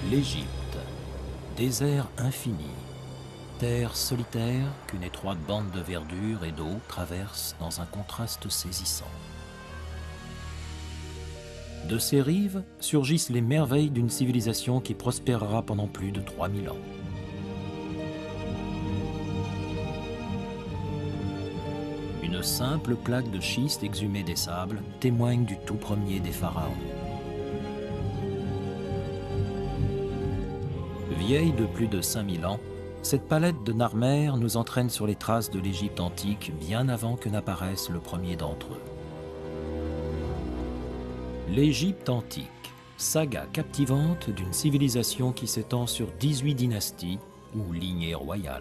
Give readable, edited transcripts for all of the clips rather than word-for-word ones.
L'Égypte, désert infini, terre solitaire qu'une étroite bande de verdure et d'eau traverse dans un contraste saisissant. De ses rives surgissent les merveilles d'une civilisation qui prospérera pendant plus de 3000 ans. Une simple plaque de schiste exhumée des sables témoigne du tout premier des pharaons. Vieille de plus de 5000 ans, cette palette de Narmer nous entraîne sur les traces de l'Égypte antique bien avant que n'apparaisse le premier d'entre eux. L'Égypte antique, saga captivante d'une civilisation qui s'étend sur 18 dynasties ou lignées royales.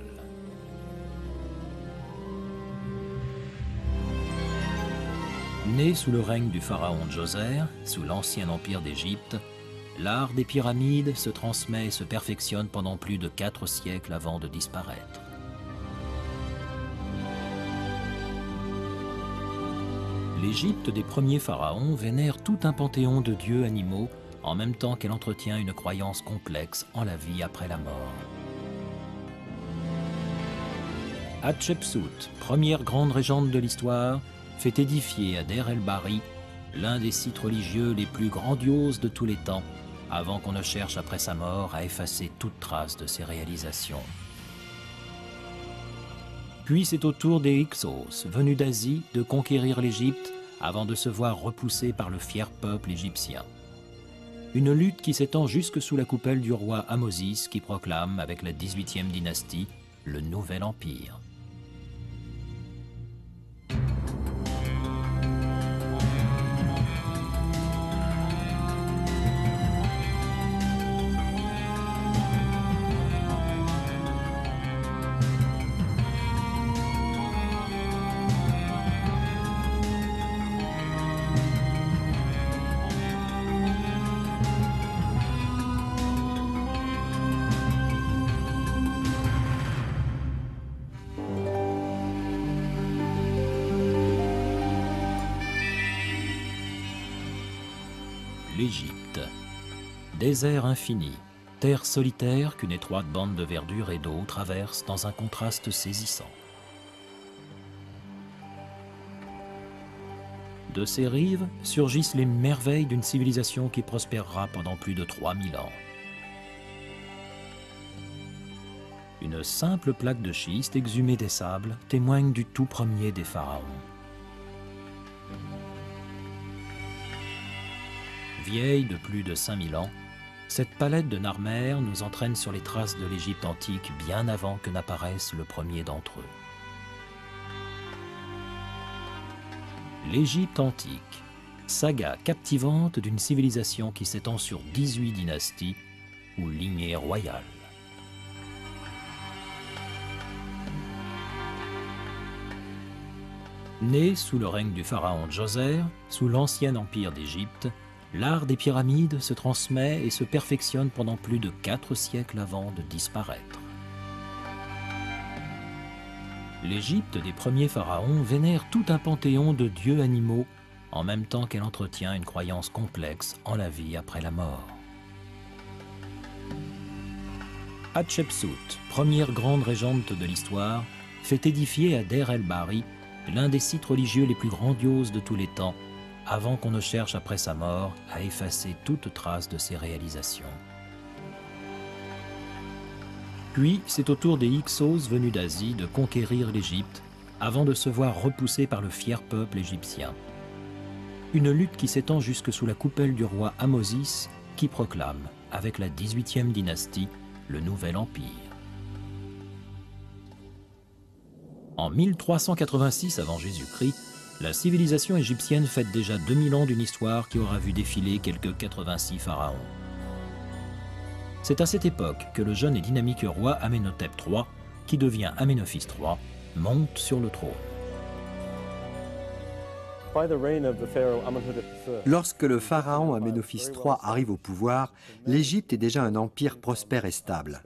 Né sous le règne du pharaon Djoser, sous l'ancien empire d'Égypte, l'art des pyramides se transmet et se perfectionne pendant plus de 4 siècles avant de disparaître. L'Égypte des premiers pharaons vénère tout un panthéon de dieux animaux en même temps qu'elle entretient une croyance complexe en la vie après la mort. Hatshepsut, première grande régente de l'histoire, fait édifier à Der el-Bahri l'un des sites religieux les plus grandioses de tous les temps, avant qu'on ne cherche après sa mort à effacer toute trace de ses réalisations. Puis c'est au tour des Hyksos, venus d'Asie, de conquérir l'Égypte avant de se voir repoussés par le fier peuple égyptien. Une lutte qui s'étend jusque sous la coupelle du roi Ahmosis qui proclame, avec la 18e dynastie, le Nouvel Empire. L'Égypte, désert infini, terre solitaire qu'une étroite bande de verdure et d'eau traverse dans un contraste saisissant. De ses rives surgissent les merveilles d'une civilisation qui prospérera pendant plus de 3000 ans. Une simple plaque de schiste exhumée des sables témoigne du tout premier des pharaons. Vieille de plus de 5000 ans, cette palette de Narmer nous entraîne sur les traces de l'Égypte antique bien avant que n'apparaisse le premier d'entre eux. L'Égypte antique, saga captivante d'une civilisation qui s'étend sur 18 dynasties ou lignées royales. Né sous le règne du pharaon Djoser, sous l'ancien empire d'Égypte, l'art des pyramides se transmet et se perfectionne pendant plus de 4 siècles avant de disparaître. L'Égypte des premiers pharaons vénère tout un panthéon de dieux animaux en même temps qu'elle entretient une croyance complexe en la vie après la mort. Hatshepsut, première grande régente de l'histoire, fait édifier à Der el-Bahri l'un des sites religieux les plus grandioses de tous les temps, avant qu'on ne cherche après sa mort à effacer toute trace de ses réalisations. Puis, c'est au tour des Hyksos venus d'Asie de conquérir l'Égypte, avant de se voir repoussés par le fier peuple égyptien. Une lutte qui s'étend jusque sous la coupelle du roi Ahmosis, qui proclame, avec la 18e dynastie, le Nouvel Empire. En 1386 avant Jésus-Christ, la civilisation égyptienne fête déjà 2000 ans d'une histoire qui aura vu défiler quelques 86 pharaons. C'est à cette époque que le jeune et dynamique roi Amenhotep III, qui devient Amenophis III, monte sur le trône. Lorsque le pharaon Amenophis III arrive au pouvoir, l'Égypte est déjà un empire prospère et stable.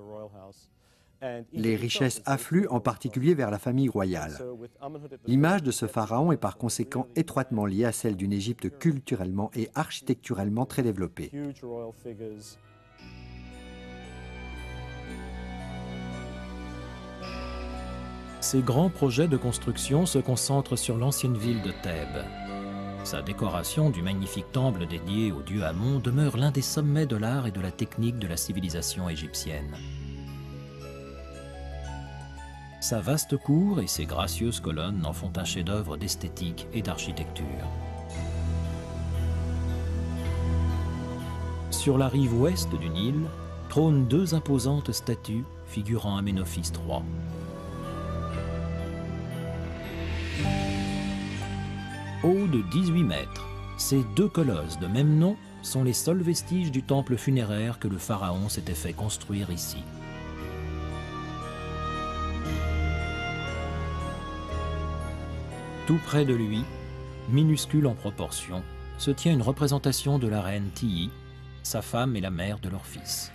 Les richesses affluent en particulier vers la famille royale. L'image de ce pharaon est par conséquent étroitement liée à celle d'une Égypte culturellement et architecturalement très développée. Ses grands projets de construction se concentrent sur l'ancienne ville de Thèbes. Sa décoration du magnifique temple dédié au dieu Amon demeure l'un des sommets de l'art et de la technique de la civilisation égyptienne. Sa vaste cour et ses gracieuses colonnes en font un chef-d'œuvre d'esthétique et d'architecture. Sur la rive ouest du Nil trônent deux imposantes statues figurant Aménophis III. Hauts de 18 mètres, ces deux colosses de même nom sont les seuls vestiges du temple funéraire que le pharaon s'était fait construire ici. Tout près de lui, minuscule en proportion, se tient une représentation de la reine Tiye, sa femme et la mère de leur fils.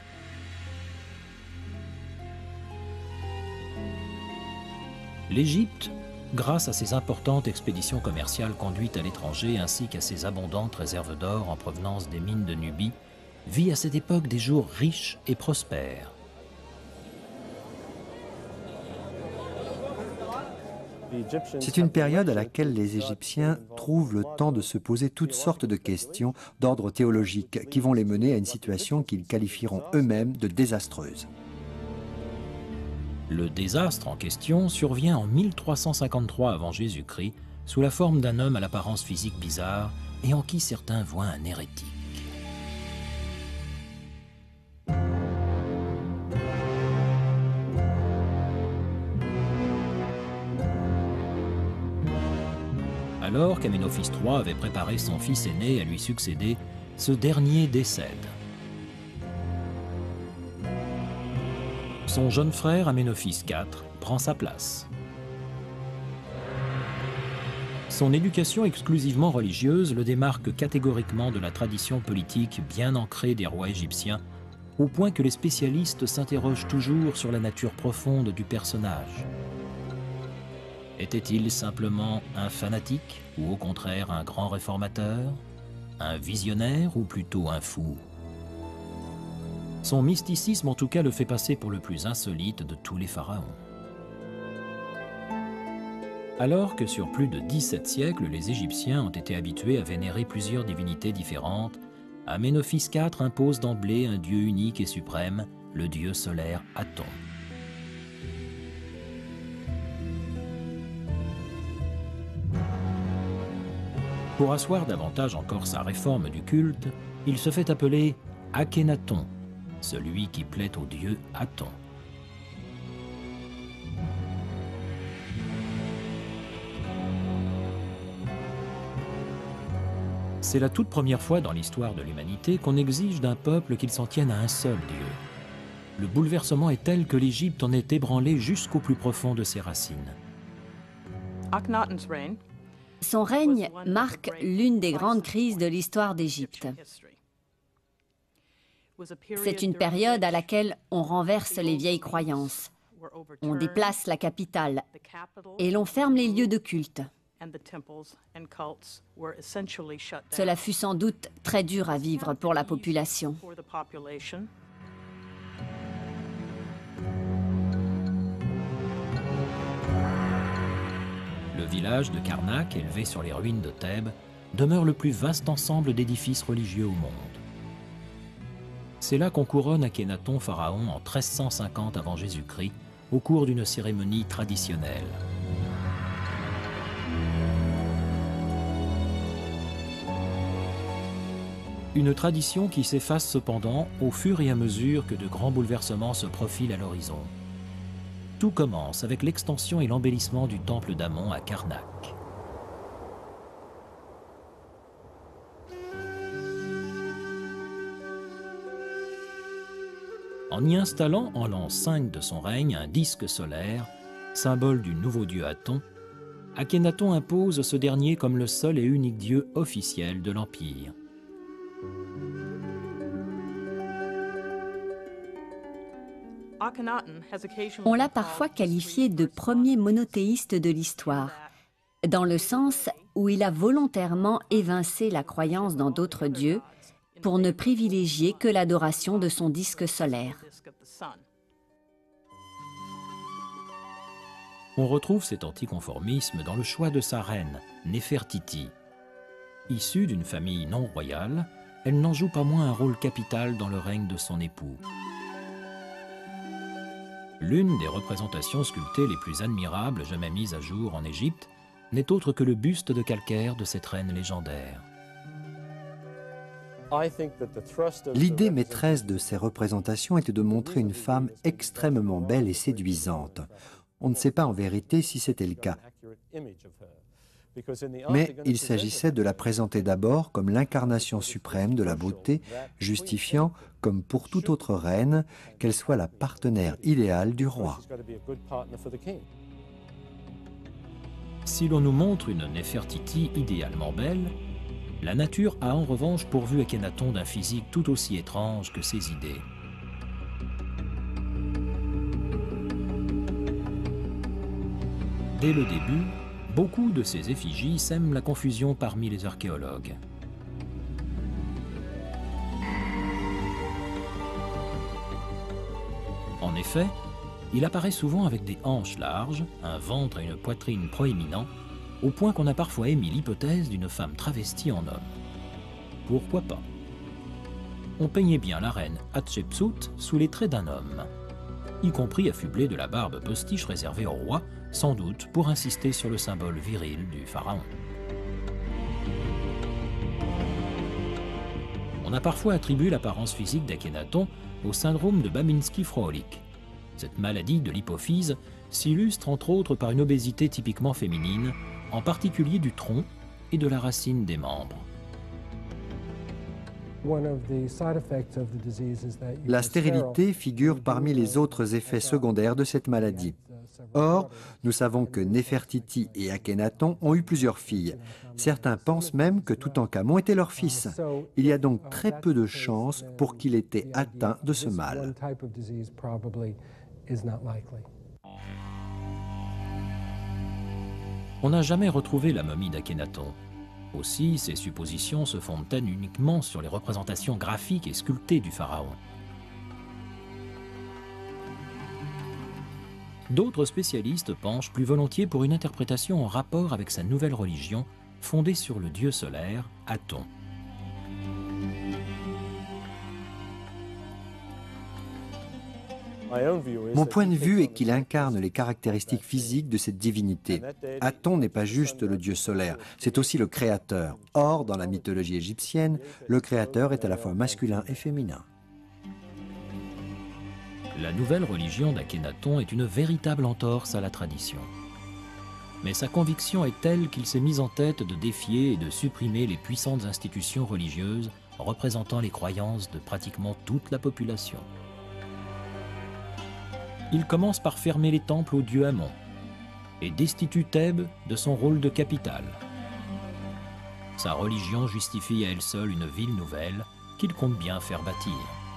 L'Égypte, grâce à ses importantes expéditions commerciales conduites à l'étranger ainsi qu'à ses abondantes réserves d'or en provenance des mines de Nubie, vit à cette époque des jours riches et prospères. C'est une période à laquelle les Égyptiens trouvent le temps de se poser toutes sortes de questions d'ordre théologique qui vont les mener à une situation qu'ils qualifieront eux-mêmes de désastreuse. Le désastre en question survient en 1353 avant Jésus-Christ sous la forme d'un homme à l'apparence physique bizarre et en qui certains voient un hérétique. Alors qu'Aménophis III avait préparé son fils aîné à lui succéder, ce dernier décède. Son jeune frère Aménophis IV prend sa place. Son éducation exclusivement religieuse le démarque catégoriquement de la tradition politique bien ancrée des rois égyptiens, au point que les spécialistes s'interrogent toujours sur la nature profonde du personnage. Était-il simplement un fanatique ou au contraire un grand réformateur, un visionnaire ou plutôt un fou? Son mysticisme en tout cas le fait passer pour le plus insolite de tous les pharaons. Alors que sur plus de 17 siècles, les Égyptiens ont été habitués à vénérer plusieurs divinités différentes, Aménophis IV impose d'emblée un dieu unique et suprême, le dieu solaire Aton. Pour asseoir davantage encore sa réforme du culte, il se fait appeler Akhénaton, celui qui plaît au dieu Aton. C'est la toute première fois dans l'histoire de l'humanité qu'on exige d'un peuple qu'il s'en tienne à un seul dieu. Le bouleversement est tel que l'Égypte en est ébranlée jusqu'au plus profond de ses racines. Son règne marque l'une des grandes crises de l'histoire d'Égypte. C'est une période à laquelle on renverse les vieilles croyances, on déplace la capitale et l'on ferme les lieux de culte. Cela fut sans doute très dur à vivre pour la population. Le village de Karnak, élevé sur les ruines de Thèbes, demeure le plus vaste ensemble d'édifices religieux au monde. C'est là qu'on couronne Akhénaton pharaon en 1350 avant Jésus-Christ, au cours d'une cérémonie traditionnelle. Une tradition qui s'efface cependant au fur et à mesure que de grands bouleversements se profilent à l'horizon. Tout commence avec l'extension et l'embellissement du temple d'Amon à Karnak. En y installant en l'an 5 de son règne un disque solaire, symbole du nouveau dieu Aton, Akhénaton impose ce dernier comme le seul et unique dieu officiel de l'Empire. On l'a parfois qualifié de premier monothéiste de l'histoire, dans le sens où il a volontairement évincé la croyance dans d'autres dieux pour ne privilégier que l'adoration de son disque solaire. On retrouve cet anticonformisme dans le choix de sa reine, Néfertiti. Issue d'une famille non royale, elle n'en joue pas moins un rôle capital dans le règne de son époux. L'une des représentations sculptées les plus admirables jamais mises à jour en Égypte n'est autre que le buste de calcaire de cette reine légendaire. L'idée maîtresse de ces représentations était de montrer une femme extrêmement belle et séduisante. On ne sait pas en vérité si c'était le cas. Mais il s'agissait de la présenter d'abord comme l'incarnation suprême de la beauté, justifiant, comme pour toute autre reine, qu'elle soit la partenaire idéale du roi. Si l'on nous montre une Néfertiti idéalement belle, la nature a en revanche pourvu Akhenaton d'un physique tout aussi étrange que ses idées. Dès le début, beaucoup de ces effigies sèment la confusion parmi les archéologues. En effet, il apparaît souvent avec des hanches larges, un ventre et une poitrine proéminents, au point qu'on a parfois émis l'hypothèse d'une femme travestie en homme. Pourquoi pas? On peignait bien la reine Hatshepsut sous les traits d'un homme, y compris affublée de la barbe postiche réservée au roi, sans doute pour insister sur le symbole viril du pharaon. On a parfois attribué l'apparence physique d'Akhenaton au syndrome de Babinski-Froelich. Cette maladie de l'hypophyse s'illustre entre autres par une obésité typiquement féminine, en particulier du tronc et de la racine des membres. La stérilité figure parmi les autres effets secondaires de cette maladie. Or, nous savons que Néfertiti et Akhenaton ont eu plusieurs filles. Certains pensent même que Toutankhamon était leur fils. Il y a donc très peu de chances pour qu'il ait été atteint de ce mal. On n'a jamais retrouvé la momie d'Akhenaton. Aussi, ces suppositions se fondent-elles uniquement sur les représentations graphiques et sculptées du pharaon. D'autres spécialistes penchent plus volontiers pour une interprétation en rapport avec sa nouvelle religion, fondée sur le dieu solaire, Aton. Mon point de vue est qu'il incarne les caractéristiques physiques de cette divinité. Aton n'est pas juste le dieu solaire, c'est aussi le créateur. Or, dans la mythologie égyptienne, le créateur est à la fois masculin et féminin. La nouvelle religion d'Akhenaton est une véritable entorse à la tradition. Mais sa conviction est telle qu'il s'est mis en tête de défier et de supprimer les puissantes institutions religieuses représentant les croyances de pratiquement toute la population. Il commence par fermer les temples au dieu Amon et destitue Thèbes de son rôle de capitale. Sa religion justifie à elle seule une ville nouvelle qu'il compte bien faire bâtir.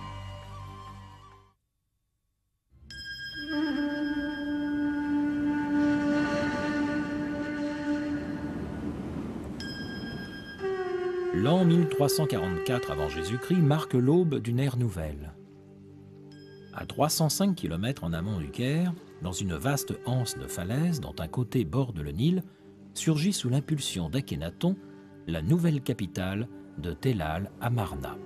L'an 1344 avant Jésus-Christ marque l'aube d'une ère nouvelle. À 305 km en amont du Caire, dans une vaste anse de falaises dont un côté borde le Nil, surgit sous l'impulsion d'Akhénaton la nouvelle capitale de Tel al-Amarna.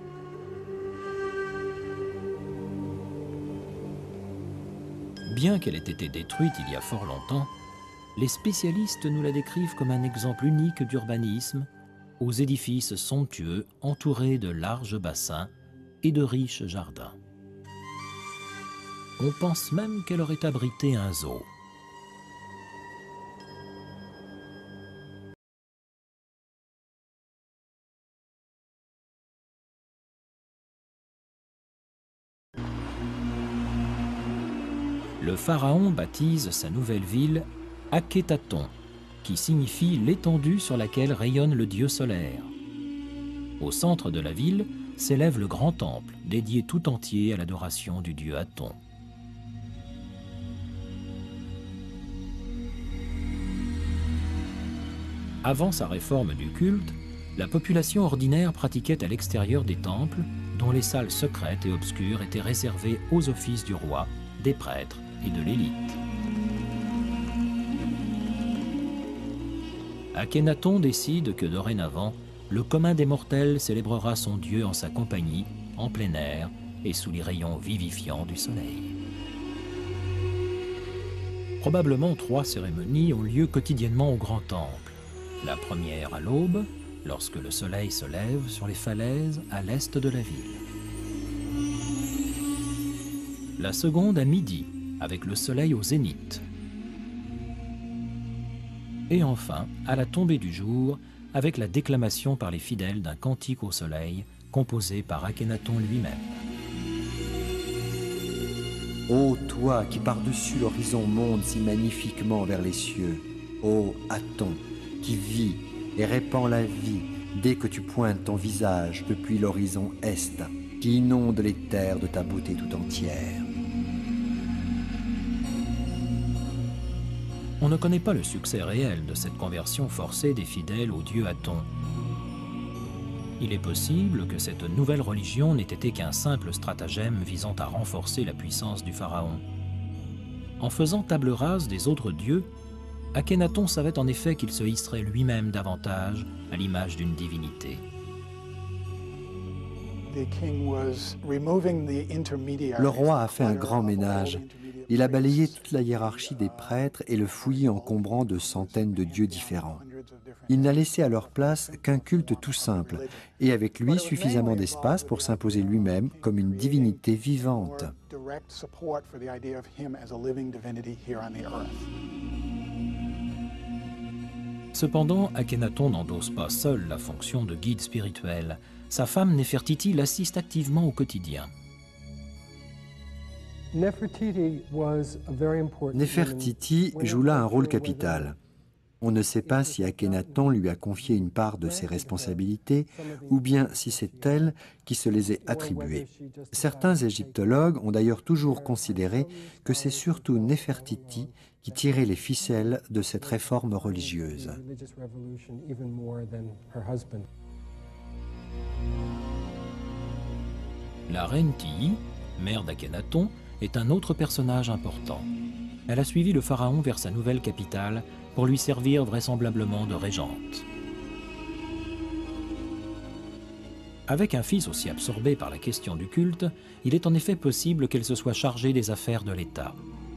Bien qu'elle ait été détruite il y a fort longtemps, les spécialistes nous la décrivent comme un exemple unique d'urbanisme, aux édifices somptueux entourés de larges bassins et de riches jardins. On pense même qu'elle aurait abrité un zoo. Le pharaon baptise sa nouvelle ville Akhetaton, qui signifie l'étendue sur laquelle rayonne le dieu solaire. Au centre de la ville s'élève le grand temple, dédié tout entier à l'adoration du dieu Aton. Avant sa réforme du culte, la population ordinaire pratiquait à l'extérieur des temples, dont les salles secrètes et obscures étaient réservées aux offices du roi, des prêtres et de l'élite. Akhenaton décide que dorénavant, le commun des mortels célébrera son dieu en sa compagnie, en plein air et sous les rayons vivifiants du soleil. Probablement 3 cérémonies ont lieu quotidiennement au grand temple. La première à l'aube, lorsque le soleil se lève sur les falaises à l'est de la ville. La seconde à midi, avec le soleil au zénith. Et enfin, à la tombée du jour, avec la déclamation par les fidèles d'un cantique au soleil, composé par Akhenaton lui-même. Ô toi qui par-dessus l'horizon montes si magnifiquement vers les cieux, ô Aton qui vit et répand la vie dès que tu pointes ton visage depuis l'horizon est, qui inonde les terres de ta beauté tout entière. On ne connaît pas le succès réel de cette conversion forcée des fidèles au dieu Aton. Il est possible que cette nouvelle religion n'ait été qu'un simple stratagème visant à renforcer la puissance du pharaon. En faisant table rase des autres dieux, Akhenaton savait en effet qu'il se hisserait lui-même davantage à l'image d'une divinité. Le roi a fait un grand ménage. Il a balayé toute la hiérarchie des prêtres et le fouillis encombrant de centaines de dieux différents. Il n'a laissé à leur place qu'un culte tout simple, et avec lui suffisamment d'espace pour s'imposer lui-même comme une divinité vivante. Cependant, Akhenaton n'endosse pas seul la fonction de guide spirituel. Sa femme Néfertiti l'assiste activement au quotidien. Néfertiti joue là un rôle capital. On ne sait pas si Akhenaton lui a confié une part de ses responsabilités ou bien si c'est elle qui se les est attribuées. Certains égyptologues ont d'ailleurs toujours considéré que c'est surtout Néfertiti qui tirait les ficelles de cette réforme religieuse. La reine Tiye, mère d'Akhenaton, est un autre personnage important. Elle a suivi le pharaon vers sa nouvelle capitale pour lui servir vraisemblablement de régente. Avec un fils aussi absorbé par la question du culte, il est en effet possible qu'elle se soit chargée des affaires de l'État.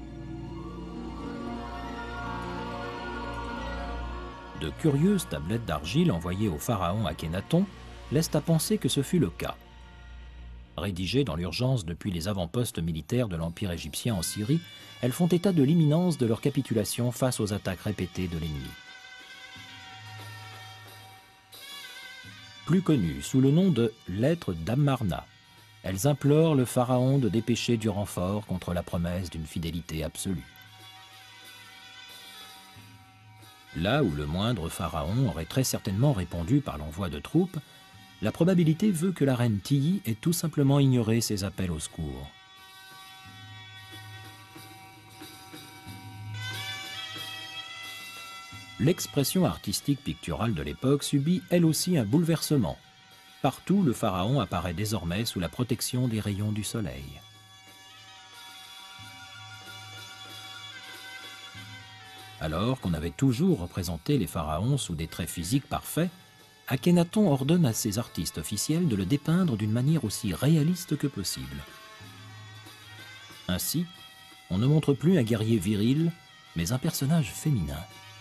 De curieuses tablettes d'argile envoyées au pharaon Akhenaton laissent à penser que ce fut le cas. Rédigées dans l'urgence depuis les avant-postes militaires de l'Empire égyptien en Syrie, elles font état de l'imminence de leur capitulation face aux attaques répétées de l'ennemi. Plus connues sous le nom de « lettres d'Amarna », elles implorent le pharaon de dépêcher du renfort contre la promesse d'une fidélité absolue. Là où le moindre pharaon aurait très certainement répondu par l'envoi de troupes, la probabilité veut que la reine Tiye ait tout simplement ignoré ces appels au secours. L'expression artistique picturale de l'époque subit elle aussi un bouleversement. Partout, le pharaon apparaît désormais sous la protection des rayons du soleil. Alors qu'on avait toujours représenté les pharaons sous des traits physiques parfaits, Akhenaton ordonne à ses artistes officiels de le dépeindre d'une manière aussi réaliste que possible. Ainsi, on ne montre plus un guerrier viril, mais un personnage féminin.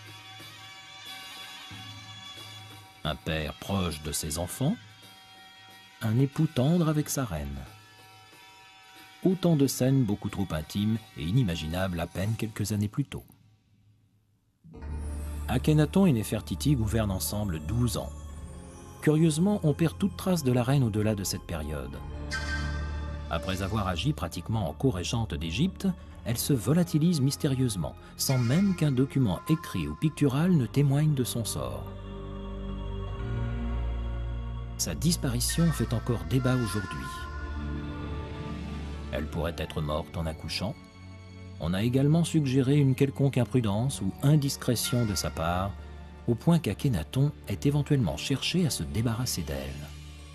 Un père proche de ses enfants, un époux tendre avec sa reine. Autant de scènes beaucoup trop intimes et inimaginables à peine quelques années plus tôt. Akhenaton et Néfertiti gouvernent ensemble 12 ans. Curieusement, on perd toute trace de la reine au-delà de cette période. Après avoir agi pratiquement en co-régente d'Égypte, elle se volatilise mystérieusement, sans même qu'un document écrit ou pictural ne témoigne de son sort. Sa disparition fait encore débat aujourd'hui. Elle pourrait être morte en accouchant. On a également suggéré une quelconque imprudence ou indiscrétion de sa part, au point qu'Akhenaton ait éventuellement cherché à se débarrasser d'elle.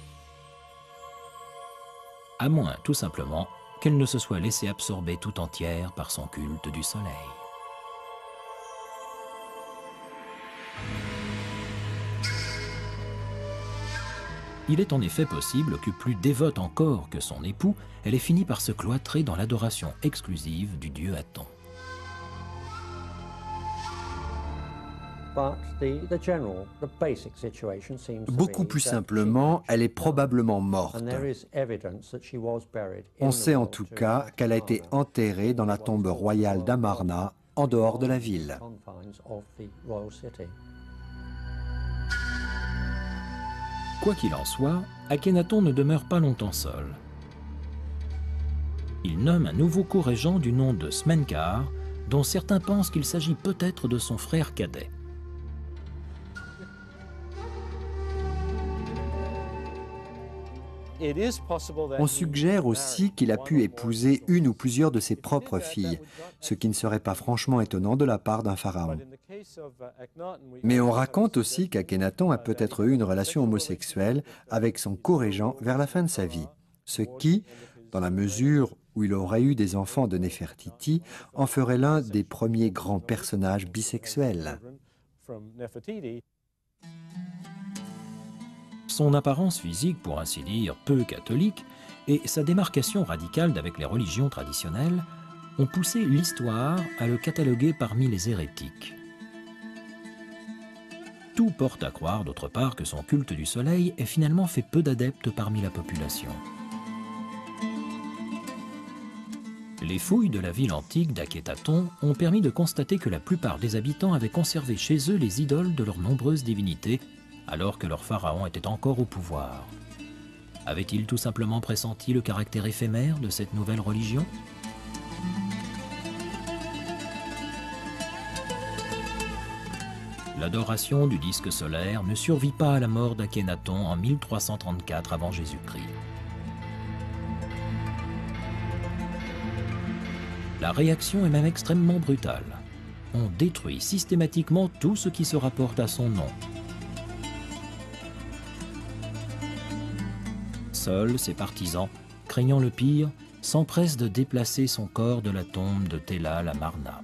À moins, tout simplement, qu'elle ne se soit laissée absorber tout entière par son culte du soleil. Il est en effet possible que plus dévote encore que son époux, elle ait fini par se cloîtrer dans l'adoration exclusive du dieu Aton. Beaucoup plus simplement, elle est probablement morte. On sait en tout cas qu'elle a été enterrée dans la tombe royale d'Amarna, en dehors de la ville. Quoi qu'il en soit, Akhénaton ne demeure pas longtemps seul. Il nomme un nouveau co-régent du nom de Smenkhar, dont certains pensent qu'il s'agit peut-être de son frère cadet. On suggère aussi qu'il a pu épouser une ou plusieurs de ses propres filles, ce qui ne serait pas franchement étonnant de la part d'un pharaon. Mais on raconte aussi qu'Akhénaton a peut-être eu une relation homosexuelle avec son co-régent vers la fin de sa vie, ce qui, dans la mesure où il aurait eu des enfants de Néfertiti, en ferait l'un des premiers grands personnages bisexuels. Son apparence physique, pour ainsi dire, peu catholique, et sa démarcation radicale d'avec les religions traditionnelles ont poussé l'histoire à le cataloguer parmi les hérétiques. Tout porte à croire, d'autre part, que son culte du soleil ait finalement fait peu d'adeptes parmi la population. Les fouilles de la ville antique d'Akhénaton ont permis de constater que la plupart des habitants avaient conservé chez eux les idoles de leurs nombreuses divinités, alors que leur pharaon était encore au pouvoir. Avait-il tout simplement pressenti le caractère éphémère de cette nouvelle religion ? L'adoration du disque solaire ne survit pas à la mort d'Akhénaton en 1334 avant Jésus-Christ. La réaction est même extrêmement brutale. On détruit systématiquement tout ce qui se rapporte à son nom. Seuls ses partisans, craignant le pire, s'empressent de déplacer son corps de la tombe de Tellal à Amarna.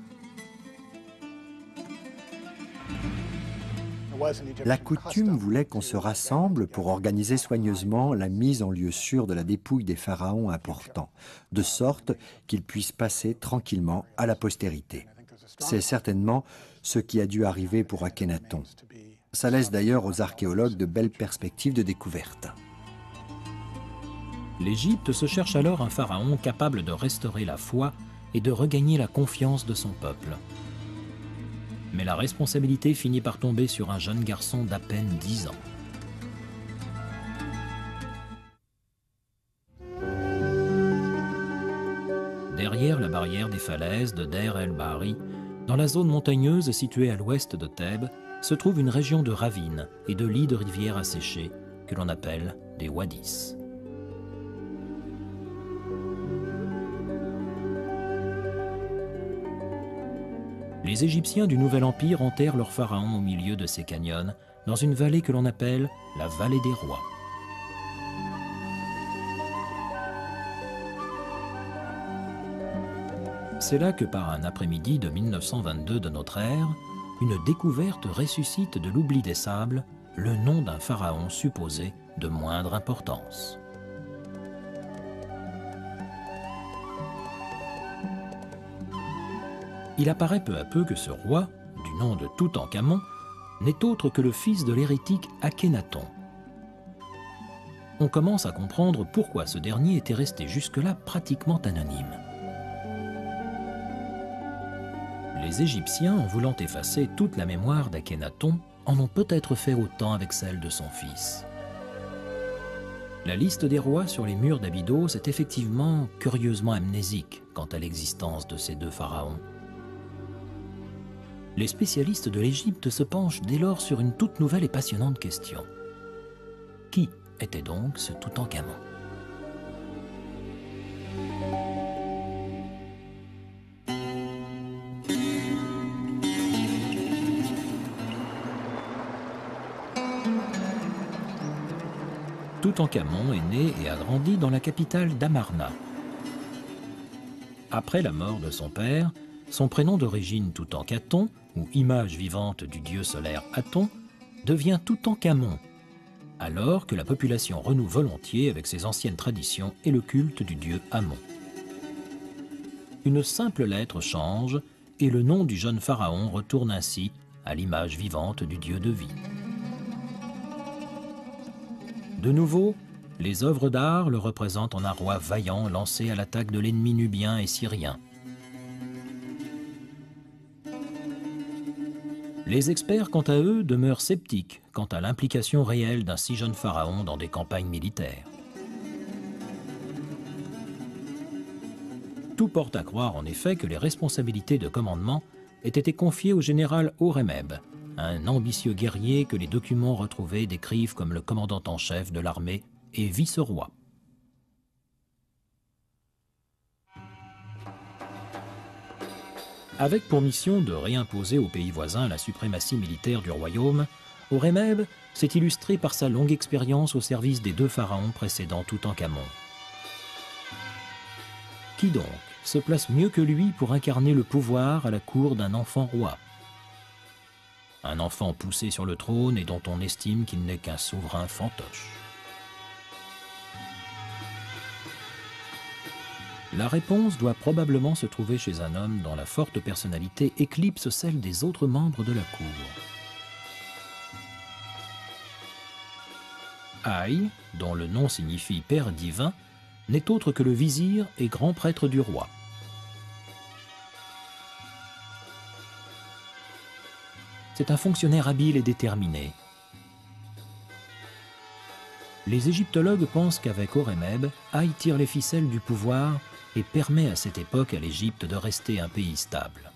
La coutume voulait qu'on se rassemble pour organiser soigneusement la mise en lieu sûr de la dépouille des pharaons importants, de sorte qu'ils puissent passer tranquillement à la postérité. C'est certainement ce qui a dû arriver pour Akhénaton. Ça laisse d'ailleurs aux archéologues de belles perspectives de découverte. L'Égypte se cherche alors un pharaon capable de restaurer la foi et de regagner la confiance de son peuple. Mais la responsabilité finit par tomber sur un jeune garçon d'à peine 10 ans. Derrière la barrière des falaises de Deir el-Bahari, dans la zone montagneuse située à l'ouest de Thèbes, se trouve une région de ravines et de lits de rivières asséchés que l'on appelle des wadis. Les Égyptiens du Nouvel Empire enterrent leur pharaon au milieu de ces canyons, dans une vallée que l'on appelle la vallée des rois. C'est là que par un après-midi de 1922 de notre ère, une découverte ressuscite de l'oubli des sables le nom d'un pharaon supposé de moindre importance. Il apparaît peu à peu que ce roi, du nom de Toutankhamon, n'est autre que le fils de l'hérétique Akhénaton. On commence à comprendre pourquoi ce dernier était resté jusque-là pratiquement anonyme. Les Égyptiens, en voulant effacer toute la mémoire d'Akhénaton, en ont peut-être fait autant avec celle de son fils. La liste des rois sur les murs d'Abydos est effectivement curieusement amnésique quant à l'existence de ces deux pharaons. Les spécialistes de l'Égypte se penchent dès lors sur une toute nouvelle et passionnante question. Qui était donc ce Toutankhamon ? Toutankhamon est né et a grandi dans la capitale d'Amarna. Après la mort de son père, son prénom d'origine Toutankhaton, ou image vivante du dieu solaire Aton, devient Toutankhamon, alors que la population renoue volontiers avec ses anciennes traditions et le culte du dieu Amon. Une simple lettre change et le nom du jeune pharaon retourne ainsi à l'image vivante du dieu de vie. De nouveau, les œuvres d'art le représentent en un roi vaillant lancé à l'attaque de l'ennemi nubien et syrien. Les experts, quant à eux, demeurent sceptiques quant à l'implication réelle d'un si jeune pharaon dans des campagnes militaires. Tout porte à croire en effet que les responsabilités de commandement aient été confiées au général Horemheb, un ambitieux guerrier que les documents retrouvés décrivent comme le commandant en chef de l'armée et vice-roi. Avec pour mission de réimposer aux pays voisins la suprématie militaire du royaume, Horemheb s'est illustré par sa longue expérience au service des 2 pharaons précédant Toutankhamon. Qui donc se place mieux que lui pour incarner le pouvoir à la cour d'un enfant roi? Un enfant poussé sur le trône et dont on estime qu'il n'est qu'un souverain fantoche. La réponse doit probablement se trouver chez un homme dont la forte personnalité éclipse celle des autres membres de la cour. Aï, dont le nom signifie père divin, n'est autre que le vizir et grand prêtre du roi. C'est un fonctionnaire habile et déterminé. Les égyptologues pensent qu'avec Horemheb, Aï tire les ficelles du pouvoir et permet à cette époque à l'Égypte de rester un pays stable.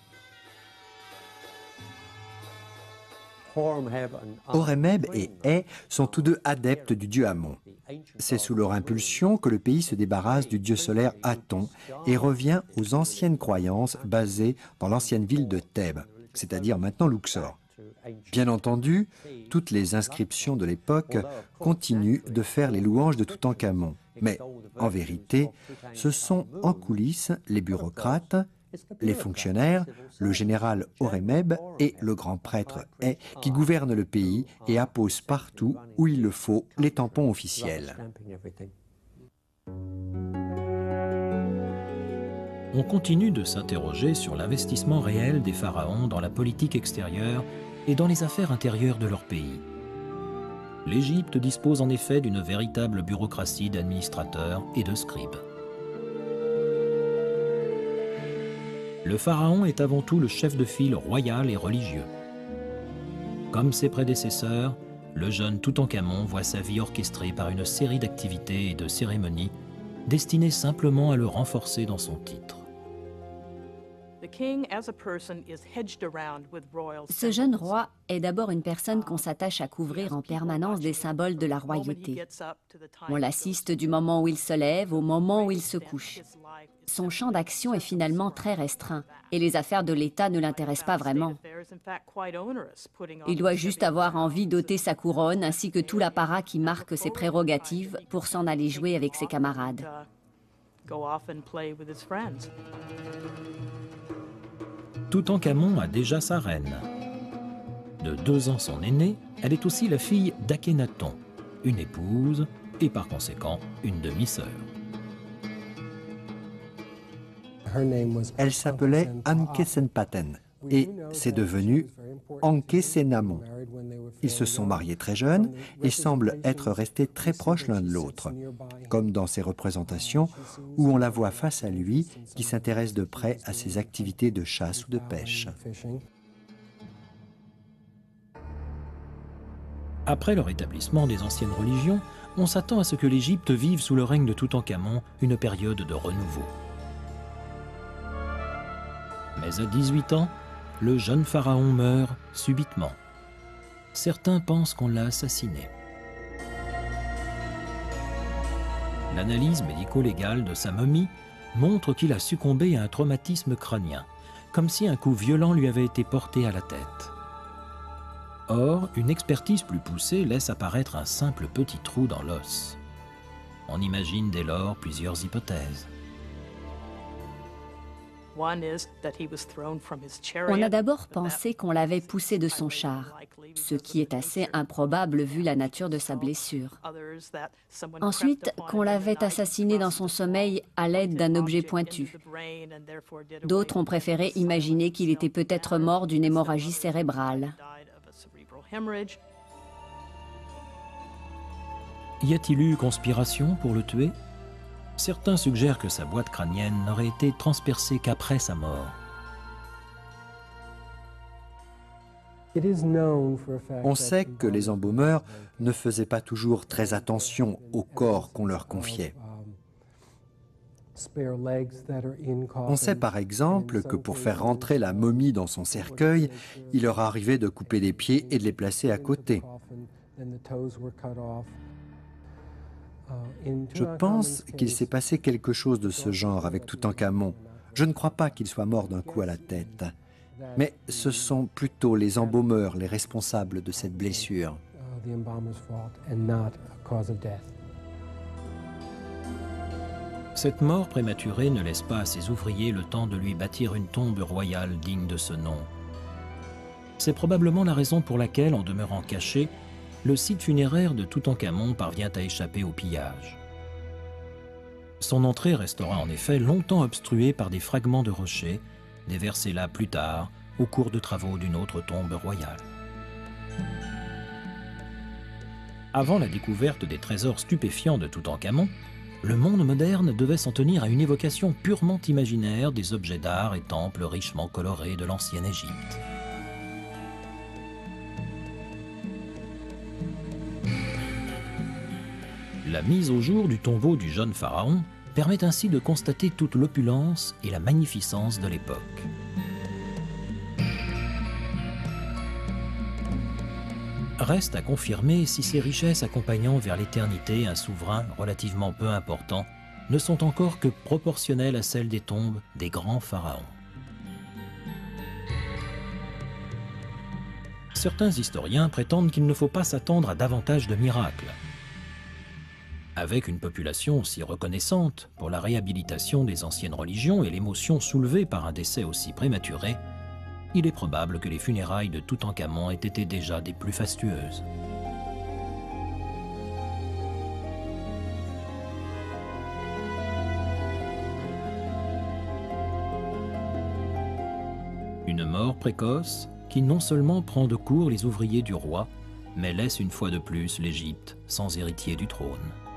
Horemheb et Hay sont tous 2 adeptes du dieu Amon. C'est sous leur impulsion que le pays se débarrasse du dieu solaire Aton et revient aux anciennes croyances basées dans l'ancienne ville de Thèbes, c'est-à-dire maintenant Luxor. Bien entendu, toutes les inscriptions de l'époque continuent de faire les louanges de Toutankhamon. Mais en vérité, ce sont en coulisses les bureaucrates, les fonctionnaires, le général Horemheb et le grand prêtre Hay qui gouvernent le pays et apposent partout où il le faut les tampons officiels. On continue de s'interroger sur l'investissement réel des pharaons dans la politique extérieure et dans les affaires intérieures de leur pays. L'Égypte dispose en effet d'une véritable bureaucratie d'administrateurs et de scribes. Le pharaon est avant tout le chef de file royal et religieux. Comme ses prédécesseurs, le jeune Toutankhamon voit sa vie orchestrée par une série d'activités et de cérémonies destinées simplement à le renforcer dans son titre. Ce jeune roi est d'abord une personne qu'on s'attache à couvrir en permanence des symboles de la royauté. On l'assiste du moment où il se lève au moment où il se couche. Son champ d'action est finalement très restreint et les affaires de l'État ne l'intéressent pas vraiment. Il doit juste avoir envie d'ôter sa couronne ainsi que tout l'apparat qui marque ses prérogatives pour s'en aller jouer avec ses camarades. Toutankhamon a déjà sa reine. De 2 ans son aînée, elle est aussi la fille d'Akhénaton, une épouse et par conséquent une demi-sœur. Elle s'appelait Ankhesenpaten et c'est devenu Ankhésenamon. Ils se sont mariés très jeunes et semblent être restés très proches l'un de l'autre, comme dans ses représentations où on la voit face à lui qui s'intéresse de près à ses activités de chasse ou de pêche. Après le rétablissement des anciennes religions, on s'attend à ce que l'Égypte vive sous le règne de Toutankhamon une période de renouveau. Mais à 18 ans, le jeune pharaon meurt subitement. Certains pensent qu'on l'a assassiné. L'analyse médico-légale de sa momie montre qu'il a succombé à un traumatisme crânien, comme si un coup violent lui avait été porté à la tête. Or, une expertise plus poussée laisse apparaître un simple petit trou dans l'os. On imagine dès lors plusieurs hypothèses. On a d'abord pensé qu'on l'avait poussé de son char, ce qui est assez improbable vu la nature de sa blessure. Ensuite, qu'on l'avait assassiné dans son sommeil à l'aide d'un objet pointu. D'autres ont préféré imaginer qu'il était peut-être mort d'une hémorragie cérébrale. Y a-t-il eu conspiration pour le tuer? Certains suggèrent que sa boîte crânienne n'aurait été transpercée qu'après sa mort. On sait que les embaumeurs ne faisaient pas toujours très attention au corps qu'on leur confiait. On sait par exemple que pour faire rentrer la momie dans son cercueil, il leur arrivait de couper des pieds et de les placer à côté. Je pense qu'il s'est passé quelque chose de ce genre avec Toutankhamon. Je ne crois pas qu'il soit mort d'un coup à la tête. Mais ce sont plutôt les embaumeurs les responsables de cette blessure. Cette mort prématurée ne laisse pas à ses ouvriers le temps de lui bâtir une tombe royale digne de ce nom. C'est probablement la raison pour laquelle, en demeurant caché, le site funéraire de Toutankhamon parvient à échapper au pillage. Son entrée restera en effet longtemps obstruée par des fragments de rochers, déversés là plus tard, au cours de travaux d'une autre tombe royale. Avant la découverte des trésors stupéfiants de Toutankhamon, le monde moderne devait s'en tenir à une évocation purement imaginaire des objets d'art et temples richement colorés de l'ancienne Égypte. La mise au jour du tombeau du jeune pharaon permet ainsi de constater toute l'opulence et la magnificence de l'époque. Reste à confirmer si ces richesses accompagnant vers l'éternité un souverain relativement peu important ne sont encore que proportionnelles à celles des tombes des grands pharaons. Certains historiens prétendent qu'il ne faut pas s'attendre à davantage de miracles. Avec une population si reconnaissante pour la réhabilitation des anciennes religions et l'émotion soulevée par un décès aussi prématuré, il est probable que les funérailles de Toutankhamon aient été déjà des plus fastueuses. Une mort précoce qui non seulement prend de court les ouvriers du roi, mais laisse une fois de plus l'Égypte sans héritier du trône.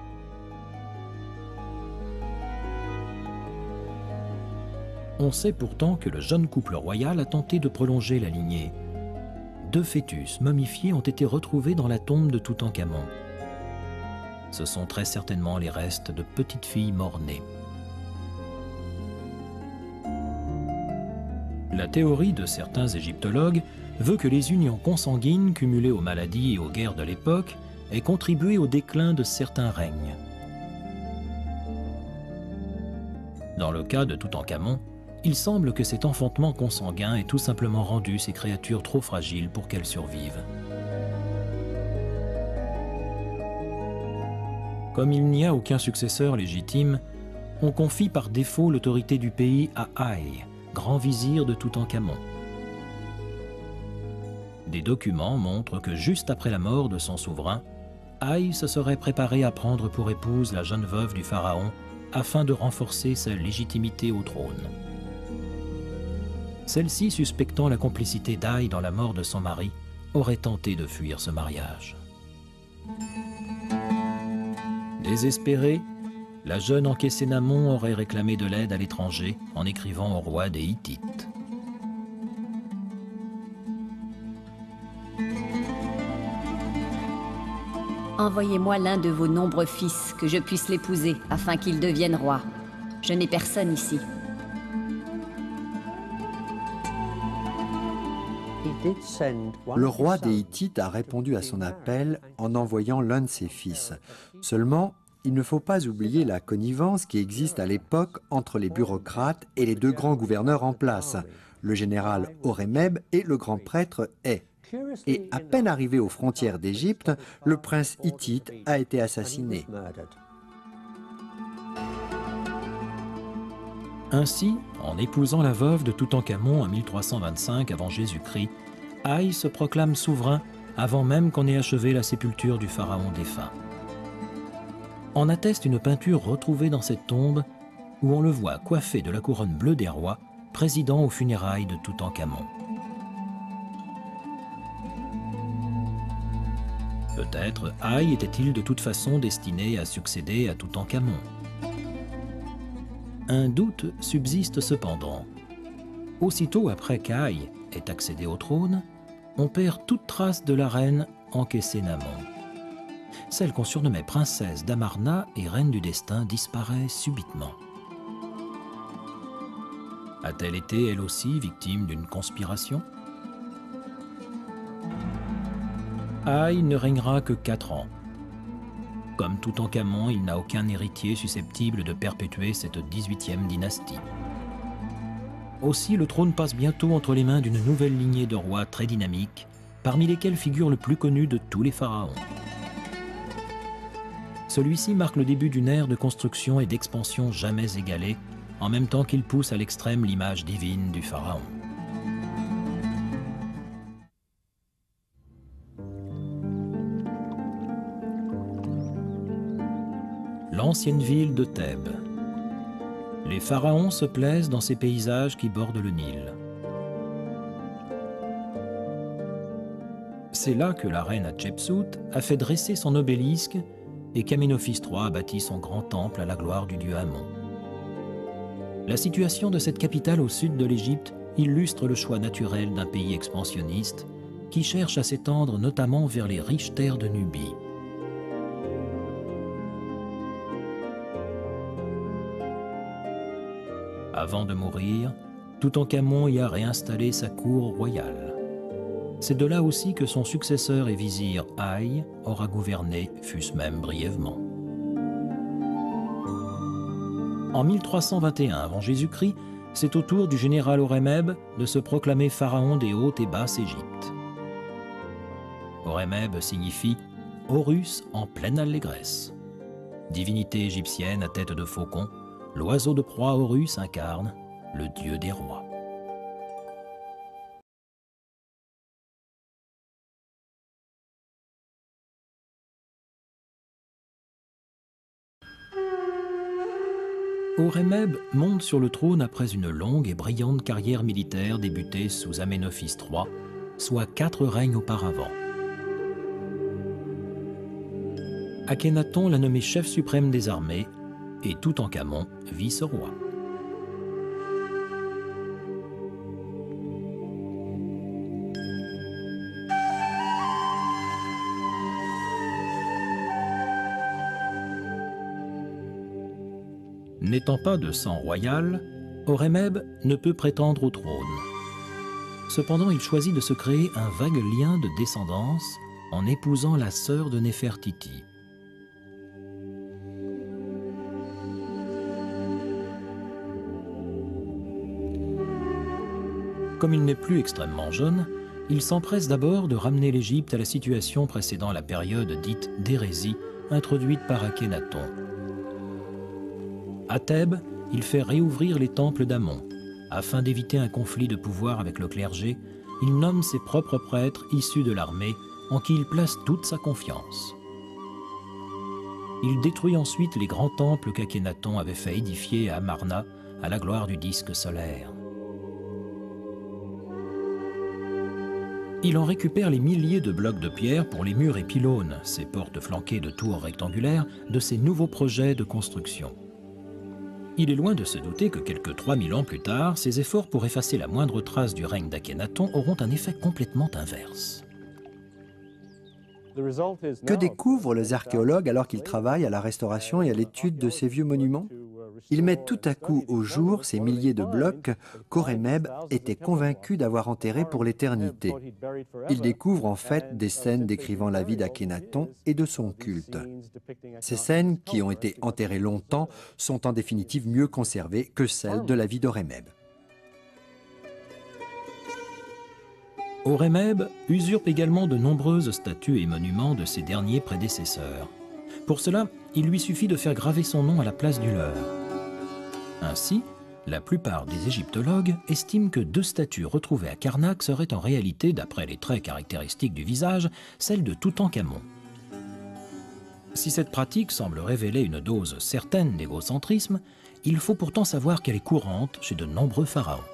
On sait pourtant que le jeune couple royal a tenté de prolonger la lignée. 2 fœtus momifiés ont été retrouvés dans la tombe de Toutankhamon. Ce sont très certainement les restes de petites filles mort-nées. La théorie de certains égyptologues veut que les unions consanguines cumulées aux maladies et aux guerres de l'époque aient contribué au déclin de certains règnes. Dans le cas de Toutankhamon, il semble que cet enfantement consanguin ait tout simplement rendu ces créatures trop fragiles pour qu'elles survivent. Comme il n'y a aucun successeur légitime, on confie par défaut l'autorité du pays à Haï, grand vizir de Toutankhamon. Des documents montrent que juste après la mort de son souverain, Haï se serait préparé à prendre pour épouse la jeune veuve du pharaon afin de renforcer sa légitimité au trône. Celle-ci, suspectant la complicité d'Haï dans la mort de son mari, aurait tenté de fuir ce mariage. Désespérée, la jeune Ankhésénamon aurait réclamé de l'aide à l'étranger en écrivant au roi des Hittites. Envoyez-moi l'un de vos nombreux fils, que je puisse l'épouser, afin qu'il devienne roi. Je n'ai personne ici. Le roi des Hittites a répondu à son appel en envoyant l'un de ses fils. Seulement, il ne faut pas oublier la connivence qui existe à l'époque entre les bureaucrates et les 2 grands gouverneurs en place, le général Horemheb et le grand prêtre Hay. Et à peine arrivé aux frontières d'Égypte, le prince hittite a été assassiné. Ainsi, en épousant la veuve de Toutankhamon en 1325 avant Jésus-Christ, Haï se proclame souverain avant même qu'on ait achevé la sépulture du pharaon défunt. En atteste une peinture retrouvée dans cette tombe où on le voit coiffé de la couronne bleue des rois, présidant aux funérailles de Toutankhamon. Peut-être Haï était-il de toute façon destiné à succéder à Toutankhamon. Un doute subsiste cependant. Aussitôt après qu'Haï ait accédé au trône, on perd toute trace de la reine Ankhésénamon. Celle qu'on surnommait princesse d'Amarna et reine du destin disparaît subitement. A-t-elle été elle aussi victime d'une conspiration? Haï ne régnera que 4 ans. Comme Toutankhamon, il n'a aucun héritier susceptible de perpétuer cette 18e dynastie. Aussi, le trône passe bientôt entre les mains d'une nouvelle lignée de rois très dynamiques, parmi lesquels figure le plus connu de tous les pharaons. Celui-ci marque le début d'une ère de construction et d'expansion jamais égalée, en même temps qu'il pousse à l'extrême l'image divine du pharaon. L'ancienne ville de Thèbes. Les pharaons se plaisent dans ces paysages qui bordent le Nil. C'est là que la reine Hatshepsut a fait dresser son obélisque et qu'Amenophis III a bâti son grand temple à la gloire du dieu Amon. La situation de cette capitale au sud de l'Égypte illustre le choix naturel d'un pays expansionniste qui cherche à s'étendre notamment vers les riches terres de Nubie. Avant de mourir, Toutankhamon y a réinstallé sa cour royale. C'est de là aussi que son successeur et vizir Haï aura gouverné, fût-ce même brièvement. En 1321 avant Jésus-Christ, c'est au tour du général Horemheb de se proclamer pharaon des Hautes et Basses Égyptes. Horemheb signifie « Horus en pleine allégresse ». Divinité égyptienne à tête de faucon, l'oiseau de proie Horus incarne le dieu des rois. Horemheb monte sur le trône après une longue et brillante carrière militaire débutée sous Amenophis III, soit 4 règnes auparavant. Akhénaton l'a nommé chef suprême des armées et Toutankhamon vice-roi. N'étant pas de sang royal, Horemheb ne peut prétendre au trône. Cependant, il choisit de se créer un vague lien de descendance en épousant la sœur de Néfertiti. Comme il n'est plus extrêmement jeune, il s'empresse d'abord de ramener l'Égypte à la situation précédant la période dite d'hérésie introduite par Akhénaton. À Thèbes, il fait réouvrir les temples d'Amon. Afin d'éviter un conflit de pouvoir avec le clergé, il nomme ses propres prêtres issus de l'armée en qui il place toute sa confiance. Il détruit ensuite les grands temples qu'Akhénaton avait fait édifier à Amarna à la gloire du disque solaire. Il en récupère les milliers de blocs de pierre pour les murs et pylônes, ces portes flanquées de tours rectangulaires, de ses nouveaux projets de construction. Il est loin de se douter que quelques 3000 ans plus tard, ses efforts pour effacer la moindre trace du règne d'Akhénaton auront un effet complètement inverse. Que découvrent les archéologues alors qu'ils travaillent à la restauration et à l'étude de ces vieux monuments? Ils mettent tout à coup au jour ces milliers de blocs qu'Horemheb était convaincu d'avoir enterrés pour l'éternité. Ils découvrent en fait des scènes décrivant la vie d'Akhénaton et de son culte. Ces scènes, qui ont été enterrées longtemps, sont en définitive mieux conservées que celles de la vie d'Horemheb. Horemheb usurpe également de nombreuses statues et monuments de ses derniers prédécesseurs. Pour cela, il lui suffit de faire graver son nom à la place du leur. Ainsi, La plupart des égyptologues estiment que 2 statues retrouvées à Karnak seraient en réalité, d'après les traits caractéristiques du visage, celles de Toutankhamon. Si cette pratique semble révéler une dose certaine d'égocentrisme, il faut pourtant savoir qu'elle est courante chez de nombreux pharaons.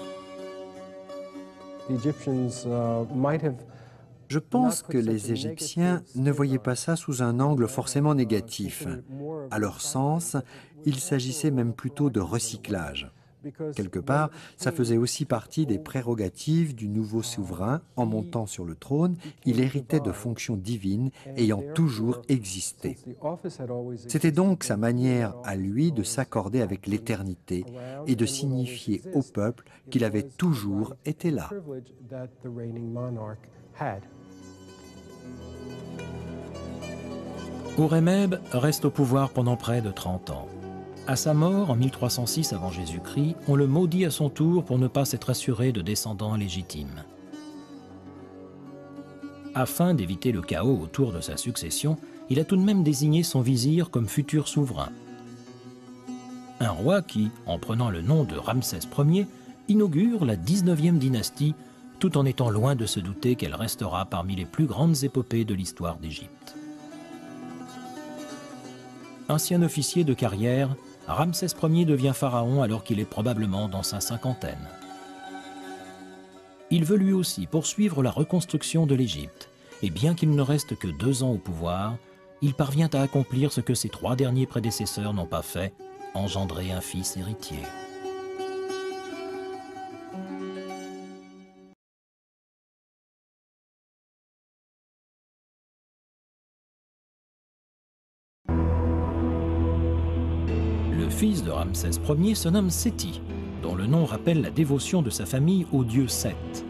Je pense que les Égyptiens ne voyaient pas ça sous un angle forcément négatif. À leur sens, il s'agissait même plutôt de recyclage. Quelque part, ça faisait aussi partie des prérogatives du nouveau souverain. En montant sur le trône, il héritait de fonctions divines ayant toujours existé. C'était donc sa manière à lui de s'accorder avec l'éternité et de signifier au peuple qu'il avait toujours été là. Horemheb reste au pouvoir pendant près de 30 ans. À sa mort, en 1306 avant Jésus-Christ, on le maudit à son tour pour ne pas s'être assuré de descendants légitimes. Afin d'éviter le chaos autour de sa succession, il a tout de même désigné son vizir comme futur souverain. Un roi qui, en prenant le nom de Ramsès Ier, inaugure la 19e dynastie, tout en étant loin de se douter qu'elle restera parmi les plus grandes épopées de l'histoire d'Égypte. Ancien officier de carrière, Ramsès Ier devient pharaon alors qu'il est probablement dans sa cinquantaine. Il veut lui aussi poursuivre la reconstruction de l'Égypte, et bien qu'il ne reste que 2 ans au pouvoir, il parvient à accomplir ce que ses 3 derniers prédécesseurs n'ont pas fait, engendrer un fils héritier. Le fils de Ramsès Ier se nomme Séti, dont le nom rappelle la dévotion de sa famille au dieu Seth.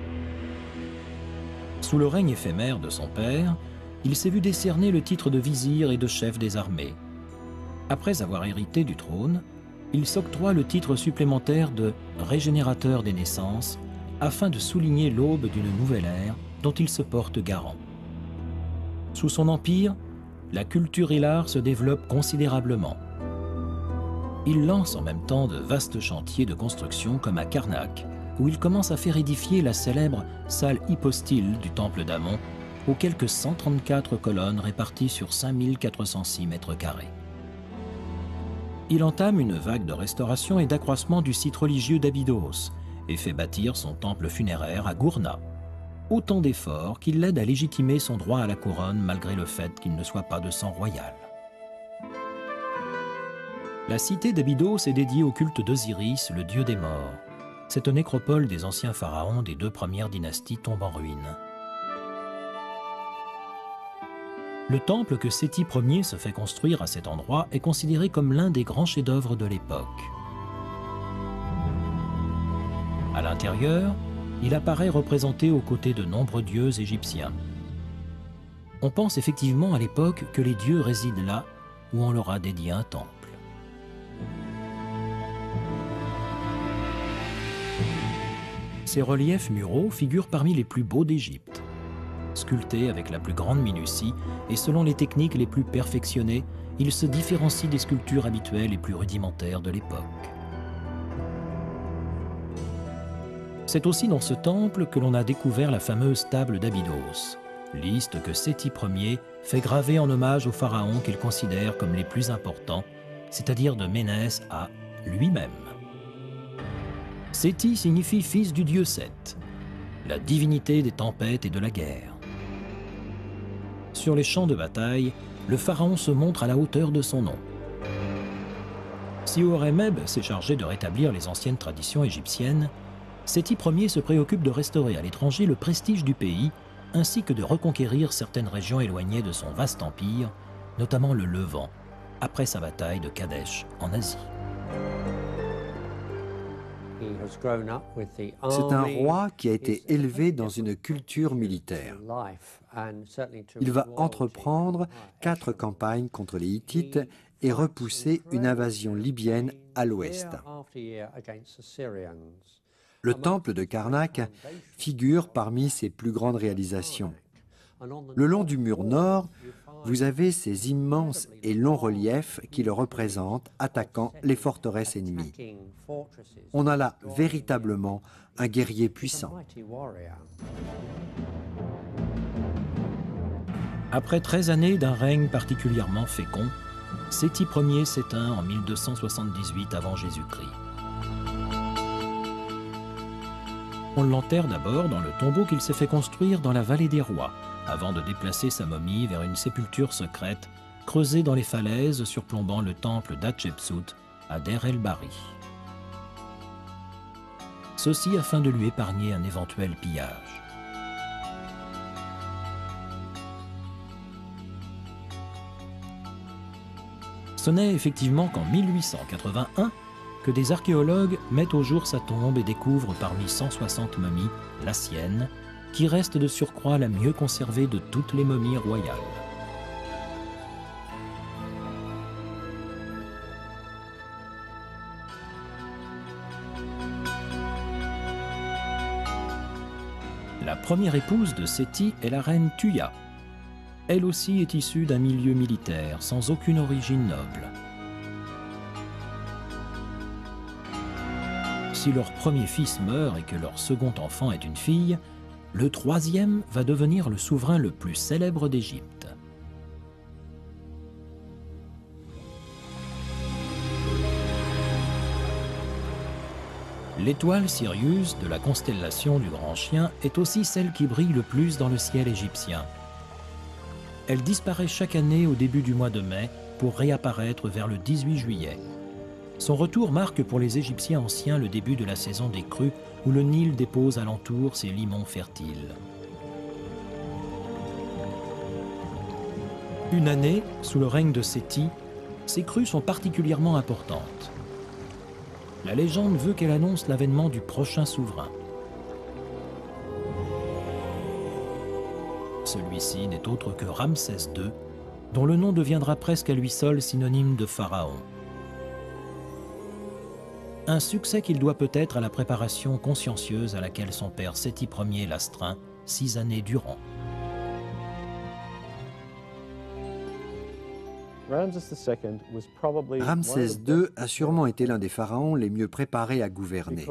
Sous le règne éphémère de son père, il s'est vu décerner le titre de vizir et de chef des armées. Après avoir hérité du trône, il s'octroie le titre supplémentaire de régénérateur des naissances, afin de souligner l'aube d'une nouvelle ère dont il se porte garant. Sous son empire, la culture et l'art se développent considérablement. Il lance en même temps de vastes chantiers de construction comme à Karnak, où il commence à faire édifier la célèbre salle hypostyle du temple d'Amon, aux quelques 134 colonnes réparties sur 5406 mètres carrés. Il entame une vague de restauration et d'accroissement du site religieux d'Abydos et fait bâtir son temple funéraire à Gourna. Autant d'efforts qui l'aident à légitimer son droit à la couronne malgré le fait qu'il ne soit pas de sang royal. La cité d'Abydos est dédiée au culte d'Osiris, le dieu des morts. Cette nécropole des anciens pharaons des 2 premières dynasties tombe en ruine. Le temple que Séti Ier se fait construire à cet endroit est considéré comme l'un des grands chefs-d'œuvre de l'époque. À l'intérieur, il apparaît représenté aux côtés de nombreux dieux égyptiens. On pense effectivement à l'époque que les dieux résident là où on leur a dédié un temple. Ces reliefs muraux figurent parmi les plus beaux d'Égypte. Sculptés avec la plus grande minutie et selon les techniques les plus perfectionnées, ils se différencient des sculptures habituelles et plus rudimentaires de l'époque. C'est aussi dans ce temple que l'on a découvert la fameuse table d'Abydos, liste que Séti Ier fait graver en hommage aux pharaons qu'il considère comme les plus importants, c'est-à-dire de Ménès à lui-même. Séti signifie fils du dieu Seth, la divinité des tempêtes et de la guerre. Sur les champs de bataille, le pharaon se montre à la hauteur de son nom. Si Horemheb s'est chargé de rétablir les anciennes traditions égyptiennes, Séti Ier se préoccupe de restaurer à l'étranger le prestige du pays, ainsi que de reconquérir certaines régions éloignées de son vaste empire, notamment le Levant, après sa bataille de Kadesh en Asie. C'est un roi qui a été élevé dans une culture militaire. Il va entreprendre 4 campagnes contre les Hittites et repousser une invasion libyenne à l'ouest. Le temple de Karnak figure parmi ses plus grandes réalisations. Le long du mur nord, vous avez ces immenses et longs reliefs qui le représentent attaquant les forteresses ennemies. On a là véritablement un guerrier puissant. Après 13 années d'un règne particulièrement fécond, Séti Ier s'éteint en 1278 avant Jésus-Christ. On l'enterre d'abord dans le tombeau qu'il s'est fait construire dans la vallée des rois, avant de déplacer sa momie vers une sépulture secrète creusée dans les falaises surplombant le temple d'Hatchepsout à Der el-Bahri. Ceci afin de lui épargner un éventuel pillage. Ce n'est effectivement qu'en 1881 que des archéologues mettent au jour sa tombe et découvrent parmi 160 momies la sienne, qui reste de surcroît la mieux conservée de toutes les momies royales. La première épouse de Séti est la reine Tuya. Elle aussi est issue d'un milieu militaire, sans aucune origine noble. Si leur premier fils meurt et que leur second enfant est une fille, le troisième va devenir le souverain le plus célèbre d'Égypte. L'étoile Sirius de la constellation du Grand Chien est aussi celle qui brille le plus dans le ciel égyptien. Elle disparaît chaque année au début du mois de mai pour réapparaître vers le 18 juillet. Son retour marque pour les Égyptiens anciens le début de la saison des crues où le Nil dépose alentour ses limons fertiles. Une année, sous le règne de Séti, ces crues sont particulièrement importantes. La légende veut qu'elle annonce l'avènement du prochain souverain. Celui-ci n'est autre que Ramsès II, dont le nom deviendra presque à lui seul synonyme de pharaon. Un succès qu'il doit peut-être à la préparation consciencieuse à laquelle son père Séti Ier l'astreint 6 années durant. Ramsès II a sûrement été l'un des pharaons les mieux préparés à gouverner.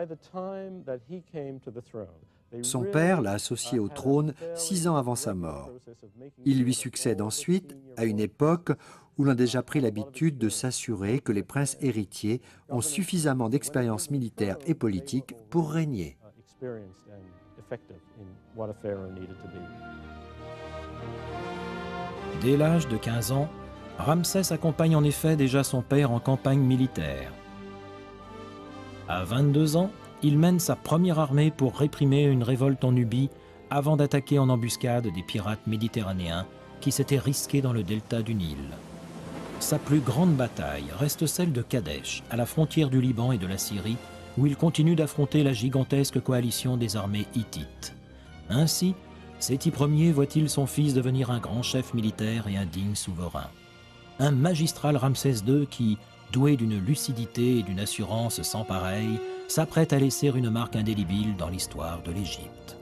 Son père l'a associé au trône 6 ans avant sa mort. Il lui succède ensuite à une époque où l'on a déjà pris l'habitude de s'assurer que les princes héritiers ont suffisamment d'expérience militaire et politique pour régner. Dès l'âge de 15 ans, Ramsès accompagne en effet déjà son père en campagne militaire. À 22 ans, il mène sa première armée pour réprimer une révolte en Nubie avant d'attaquer en embuscade des pirates méditerranéens qui s'étaient risqués dans le delta du Nil. Sa plus grande bataille reste celle de Kadesh, à la frontière du Liban et de la Syrie, où il continue d'affronter la gigantesque coalition des armées hittites. Ainsi, Séti Ier voit-il son fils devenir un grand chef militaire et un digne souverain. Un magistral Ramsès II qui, doué d'une lucidité et d'une assurance sans pareille, s'apprête à laisser une marque indélébile dans l'histoire de l'Égypte.